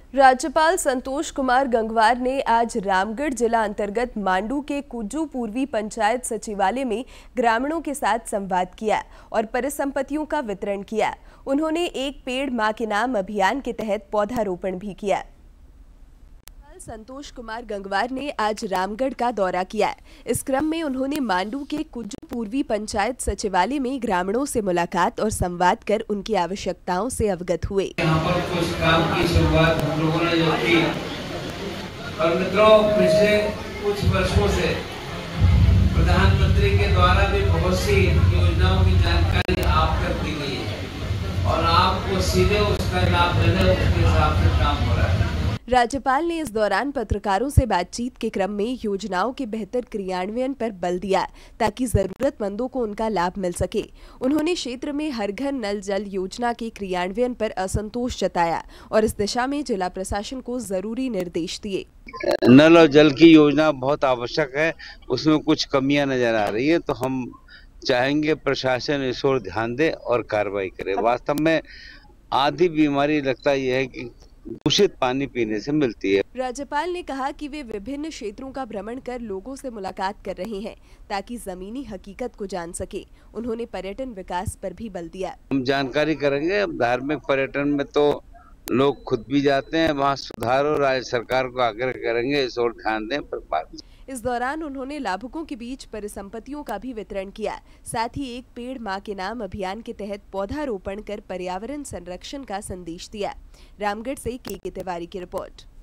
राज्यपाल संतोष कुमार गंगवार ने आज रामगढ़ जिला अंतर्गत मांडू के कुज्जू पूर्वी पंचायत सचिवालय में ग्रामीणों के साथ संवाद किया और परिसंपत्तियों का वितरण किया। उन्होंने एक पेड़ मां के नाम अभियान के तहत पौधारोपण भी किया। संतोष कुमार गंगवार ने आज रामगढ़ का दौरा किया। इस क्रम में उन्होंने मांडू के कुज्जू पूर्वी पंचायत सचिवालय में ग्रामीणों से मुलाकात और संवाद कर उनकी आवश्यकताओं से अवगत हुए। यहाँ पर कुछ काम की शुरुआत हम लोगों ने जो की, और मित्रों, पिछले कुछ वर्षों से प्रधानमंत्री के द्वारा भी बहुत सी योजनाओं की जानकारी आप तक दी गई है और आपको सीधे उसका लाभ लेना, उसके हिसाब से काम हो रहा है। राज्यपाल ने इस दौरान पत्रकारों से बातचीत के क्रम में योजनाओं के बेहतर क्रियान्वयन पर बल दिया ताकि जरूरतमंदों को उनका लाभ मिल सके। उन्होंने क्षेत्र में हर घर नल जल योजना के क्रियान्वयन पर असंतोष जताया और इस दिशा में जिला प्रशासन को जरूरी निर्देश दिए। नल और जल की योजना बहुत आवश्यक है, उसमें कुछ कमियां नजर आ रही है, तो हम चाहेंगे प्रशासन इस ओर ध्यान दे और कार्रवाई करे। वास्तव में आधी बीमारी लगता यह है कि दूषित पानी पीने से मिलती है। राज्यपाल ने कहा कि वे विभिन्न क्षेत्रों का भ्रमण कर लोगों से मुलाकात कर रहे हैं ताकि जमीनी हकीकत को जान सके। उन्होंने पर्यटन विकास पर भी बल दिया। हम जानकारी करेंगे। धार्मिक पर्यटन में तो लोग खुद भी जाते हैं, वहाँ सुधार और राज्य सरकार को आग्रह करेंगे इस ओर ध्यान दें। इस दौरान उन्होंने लाभुकों के बीच परिसंपत्तियों का भी वितरण किया। साथ ही एक पेड़ मां के नाम अभियान के तहत पौधारोपण कर पर्यावरण संरक्षण का संदेश दिया। रामगढ़ से के तिवारी की रिपोर्ट।